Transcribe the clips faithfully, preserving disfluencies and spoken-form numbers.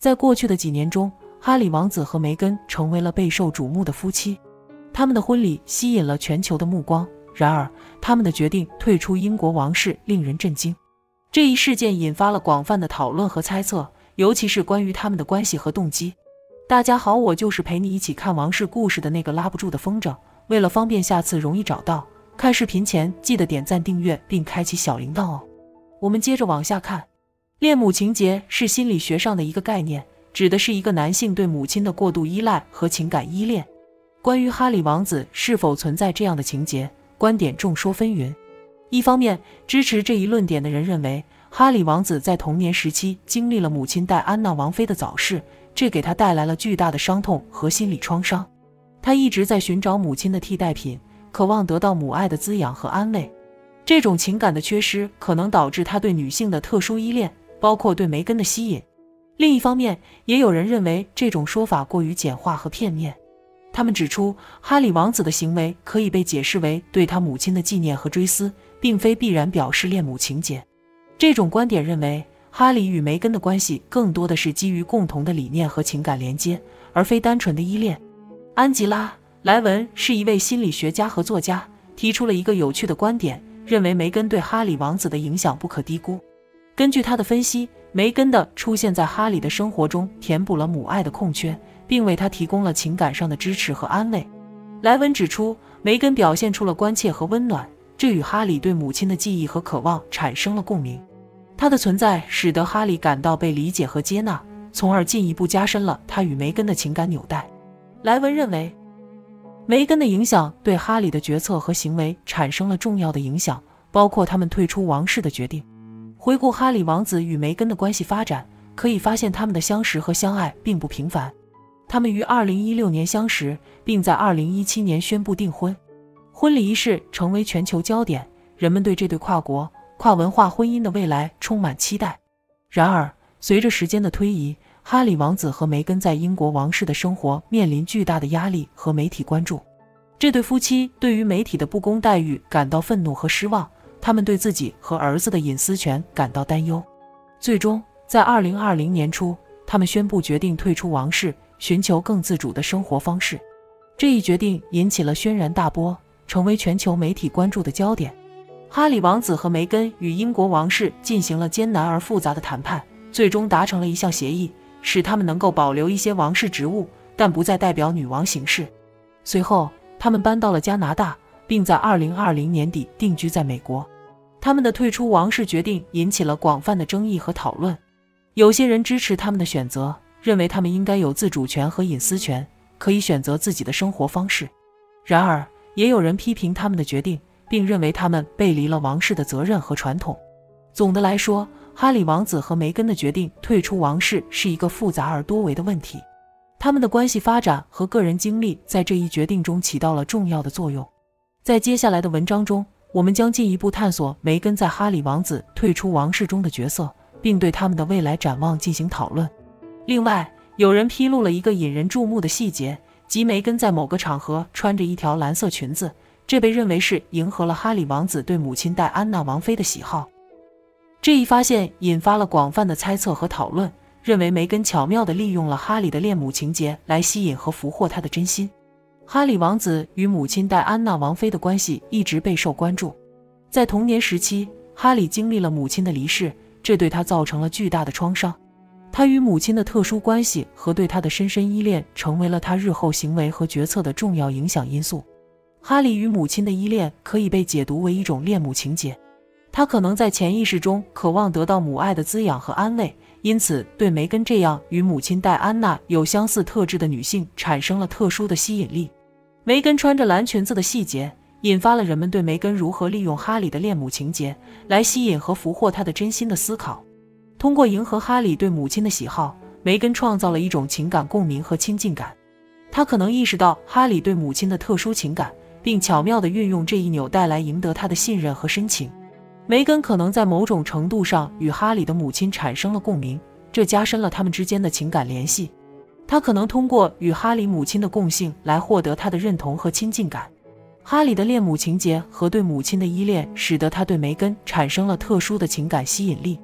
在过去的几年中，哈里王子和梅根成为了备受瞩目的夫妻，他们的婚礼吸引了全球的目光。然而，他们的决定退出英国王室令人震惊。这一事件引发了广泛的讨论和猜测，尤其是关于他们的关系和动机。大家好，我就是陪你一起看王室故事的那个拉不住的风筝。为了方便下次容易找到，看视频前记得点赞订阅并开启小铃铛哦。我们接着往下看。恋母情结是心理学上的一个概念，指的是一个男性对母亲的过度依赖和情感依恋。关于哈里王子是否存在这样的情节，观点众说纷纭。一方面，支持这一论点的人认为，哈里王子在童年时期经历了母亲戴安娜王妃的早逝，这给他带来了巨大的伤痛和心理创伤。他一直在寻找母亲的替代品，渴望得到母爱的滋养和安慰。这种情感的缺失可能导致他对女性的特殊依恋，包括对梅根的吸引。另一方面，也有人认为这种说法过于简化和片面。他们指出，哈里王子的行为可以被解释为对他母亲的纪念和追思，并非必然表示恋母情结。这种观点认为，哈里与梅根的关系更多的是基于共同的理念和情感连接，而非单纯的依恋。安吉拉·莱文是一位心理学家和作家，提出了一个有趣的观点，认为梅根对哈里王子的影响不可低估。根据他的分析，梅根的出现在哈里的生活中填补了母爱的空缺，并为他提供了情感上的支持和安慰。莱文指出，梅根表现出了关切和温暖，这与哈里对母亲的记忆和渴望产生了共鸣。他的存在使得哈里感到被理解和接纳，从而进一步加深了他与梅根的情感纽带。莱文认为，梅根的影响对哈里的决策和行为产生了重要的影响，包括他们退出王室的决定。回顾哈里王子与梅根的关系发展，可以发现他们的相识和相爱并不平凡。他们于二零一六年相识，并在二零一七年宣布订婚。婚礼仪式成为全球焦点，人们对这对跨国、跨文化婚姻的未来充满期待。然而，随着时间的推移，哈里王子和梅根在英国王室的生活面临巨大的压力和媒体关注。这对夫妻对于媒体的不公待遇感到愤怒和失望，他们对自己和儿子的隐私权感到担忧。最终，在二零二零年初，他们宣布决定退出王室，寻求更自主的生活方式。这一决定引起了轩然大波，成为全球媒体关注的焦点。哈里王子和梅根与英国王室进行了艰难而复杂的谈判，最终达成了一项协议，使他们能够保留一些王室职务，但不再代表女王行事。随后，他们搬到了加拿大，并在二零二零年底定居在美国。他们的退出王室决定引起了广泛的争议和讨论。有些人支持他们的选择，认为他们应该有自主权和隐私权，可以选择自己的生活方式。然而，也有人批评他们的决定，并认为他们背离了王室的责任和传统。总的来说，哈里王子和梅根的决定退出王室是一个复杂而多维的问题。他们的关系发展和个人经历在这一决定中起到了重要的作用。在接下来的文章中，我们将进一步探索梅根在哈里王子退出王室中的角色，并对他们的未来展望进行讨论。另外，有人披露了一个引人注目的细节，即梅根在某个场合穿着一条蓝色裙子，这被认为是迎合了哈里王子对母亲戴安娜王妃的喜好。这一发现引发了广泛的猜测和讨论，认为梅根巧妙地利用了哈里的恋母情结来吸引和俘获他的真心。哈里王子与母亲戴安娜王妃的关系一直备受关注。在童年时期，哈里经历了母亲的离世，这对他造成了巨大的创伤。他与母亲的特殊关系和对他的深深依恋成为了他日后行为和决策的重要影响因素。哈里与母亲的依恋可以被解读为一种恋母情结，他可能在潜意识中渴望得到母爱的滋养和安慰，因此对梅根这样与母亲戴安娜有相似特质的女性产生了特殊的吸引力。梅根穿着蓝裙子的细节引发了人们对梅根如何利用哈里的恋母情结来吸引和俘获他的真心的思考。通过迎合哈里对母亲的喜好，梅根创造了一种情感共鸣和亲近感。他可能意识到哈里对母亲的特殊情感，并巧妙地运用这一纽带来赢得他的信任和深情。梅根可能在某种程度上与哈里的母亲产生了共鸣，这加深了他们之间的情感联系。他可能通过与哈里母亲的共性来获得他的认同和亲近感。哈里的恋母情结和对母亲的依恋使得他对梅根产生了特殊的情感吸引力。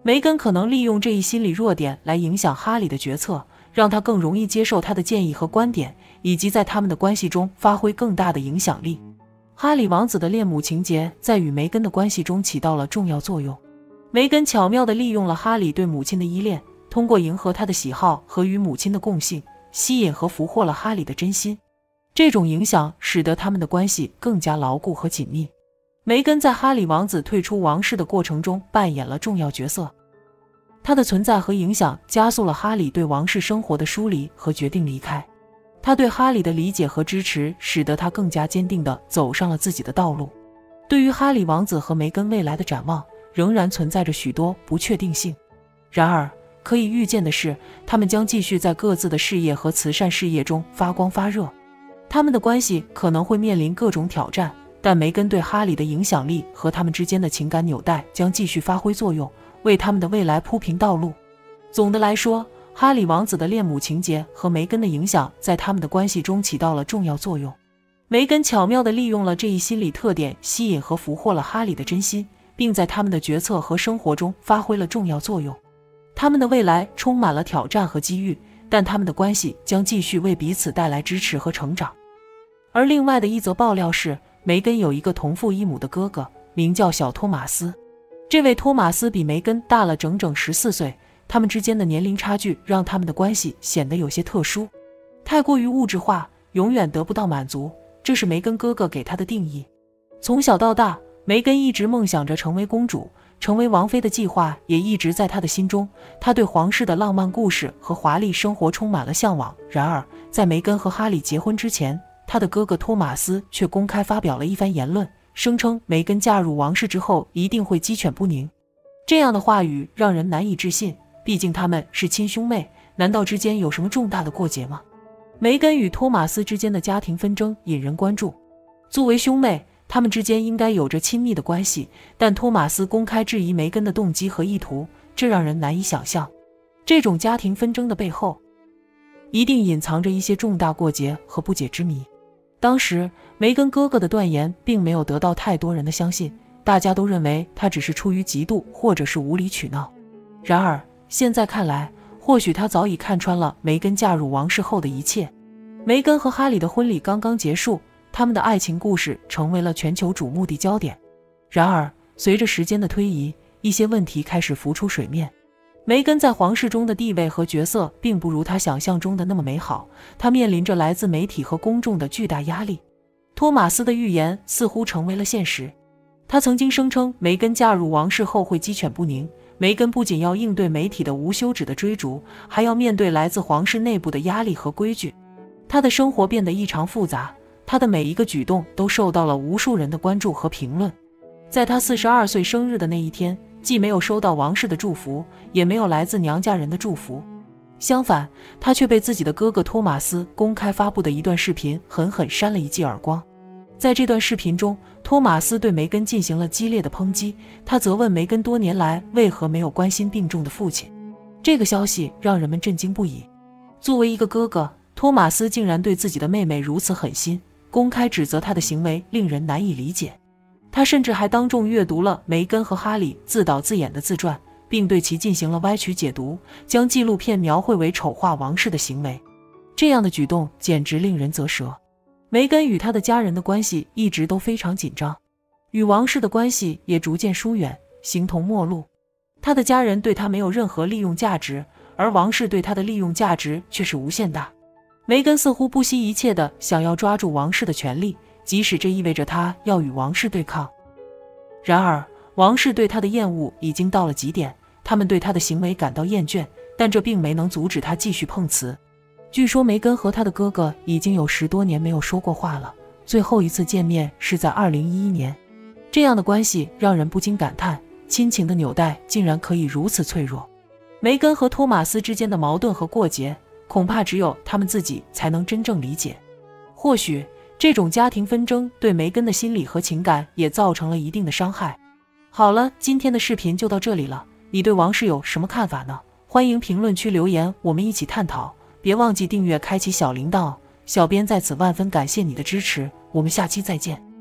梅根可能利用这一心理弱点来影响哈里的决策，让他更容易接受他的建议和观点，以及在他们的关系中发挥更大的影响力。哈里王子的恋母情节在与梅根的关系中起到了重要作用。梅根巧妙地利用了哈里对母亲的依恋，通过迎合他的喜好和与母亲的共性，吸引和俘获了哈里的真心。这种影响使得他们的关系更加牢固和紧密。梅根在哈里王子退出王室的过程中扮演了重要角色，他的存在和影响加速了哈里对王室生活的疏离和决定离开。他对哈里的理解和支持使得他更加坚定地走上了自己的道路。对于哈里王子和梅根未来的展望，仍然存在着许多不确定性。然而可以预见的是，他们将继续在各自的事业和慈善事业中发光发热。他们的关系可能会面临各种挑战，但梅根对哈里的影响力和他们之间的情感纽带将继续发挥作用，为他们的未来铺平道路。总的来说，哈里王子的恋母情节和梅根的影响在他们的关系中起到了重要作用。梅根巧妙地利用了这一心理特点，吸引和俘获了哈里的真心，并在他们的决策和生活中发挥了重要作用。他们的未来充满了挑战和机遇，但他们的关系将继续为彼此带来支持和成长。而另外的一则爆料是，梅根有一个同父异母的哥哥，名叫小托马斯。这位托马斯比梅根大了整整十四岁，他们之间的年龄差距让他们的关系显得有些特殊。太过于物质化，永远得不到满足，这是梅根哥哥给他的定义。从小到大，梅根一直梦想着成为公主，成为王妃的计划也一直在他的心中。他对皇室的浪漫故事和华丽生活充满了向往。然而，在梅根和哈里结婚之前，他的哥哥托马斯却公开发表了一番言论，声称梅根嫁入王室之后一定会鸡犬不宁。这样的话语让人难以置信，毕竟他们是亲兄妹，难道之间有什么重大的过节吗？梅根与托马斯之间的家庭纷争引人关注。作为兄妹，他们之间应该有着亲密的关系，但托马斯公开质疑梅根的动机和意图，这让人难以想象。这种家庭纷争的背后，一定隐藏着一些重大过节和不解之谜。当时，梅根哥哥的断言并没有得到太多人的相信，大家都认为他只是出于嫉妒或者是无理取闹。然而，现在看来，或许他早已看穿了梅根嫁入王室后的一切。梅根和哈里的婚礼刚刚结束，他们的爱情故事成为了全球瞩目的焦点。然而，随着时间的推移，一些问题开始浮出水面。梅根在皇室中的地位和角色并不如他想象中的那么美好，他面临着来自媒体和公众的巨大压力。托马斯的预言似乎成为了现实。他曾经声称梅根嫁入王室后会鸡犬不宁。梅根不仅要应对媒体的无休止的追逐，还要面对来自皇室内部的压力和规矩。他的生活变得异常复杂，他的每一个举动都受到了无数人的关注和评论。在他四十二岁生日的那一天，既没有收到王室的祝福，也没有来自娘家人的祝福。相反，他却被自己的哥哥托马斯公开发布的一段视频狠狠扇了一记耳光。在这段视频中，托马斯对梅根进行了激烈的抨击，他责问梅根多年来为何没有关心病重的父亲。这个消息让人们震惊不已。作为一个哥哥，托马斯竟然对自己的妹妹如此狠心，公开指责她的行为令人难以理解。他甚至还当众阅读了梅根和哈里自导自演的自传，并对其进行了歪曲解读，将纪录片描绘为丑化王室的行为。这样的举动简直令人啧舌。梅根与他的家人的关系一直都非常紧张，与王室的关系也逐渐疏远，形同陌路。他的家人对他没有任何利用价值，而王室对他的利用价值却是无限大。梅根似乎不惜一切地想要抓住王室的权力，即使这意味着他要与王室对抗。然而，王室对他的厌恶已经到了极点，他们对他的行为感到厌倦，但这并没能阻止他继续碰瓷。据说梅根和他的哥哥已经有十多年没有说过话了，最后一次见面是在二零一一年。这样的关系让人不禁感叹，亲情的纽带竟然可以如此脆弱。梅根和托马斯之间的矛盾和过节，恐怕只有他们自己才能真正理解。或许这种家庭纷争对梅根的心理和情感也造成了一定的伤害。好了，今天的视频就到这里了，你对王室有什么看法呢？欢迎评论区留言，我们一起探讨。别忘记订阅，开启小铃铛哦。小编在此万分感谢你的支持，我们下期再见。